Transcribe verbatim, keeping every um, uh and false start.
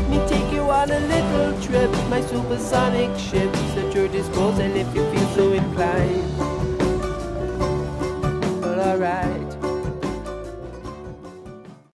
Let me take you on a little trip. My supersonic ship's at your disposal if you feel so inclined. Well, alright.